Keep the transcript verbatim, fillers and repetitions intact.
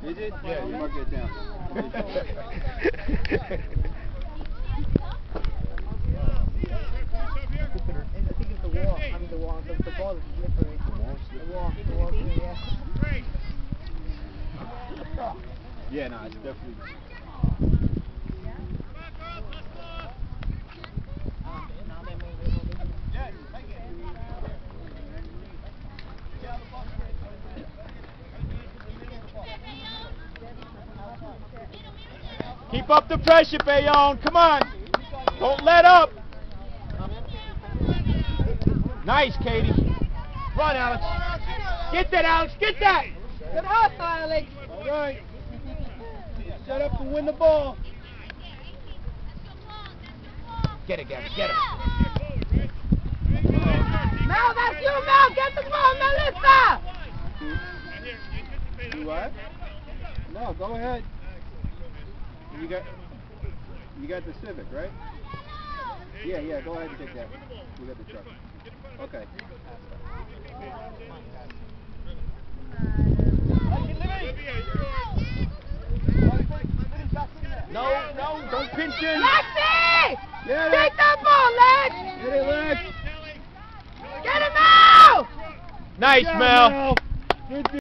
Is it? Yeah, you mark it down. I think it's the wall. I mean the wall. The, the ball is slippery. The wall? The wall. The wall, yeah. Yeah, no, it's definitely... Keep up the pressure, Bayonne. Come on. Don't let up. Nice, Katie. Run, Alex. Get that, Alex. Get that. Good up, Alex. All right. Set up to win the ball. Get it, Gabby. Get it. Mel, that's you, Mel. Get the ball, Melissa. Do what? No, go ahead. You got, you got the Civic, right? Yeah, yeah. Go ahead and take that. We got the truck. Okay. No, no, don't pinch in. Lexi! Get Take it! that ball, Lex! Get it, Lex! Get him out! Nice, Good job, Mel. Mel. Good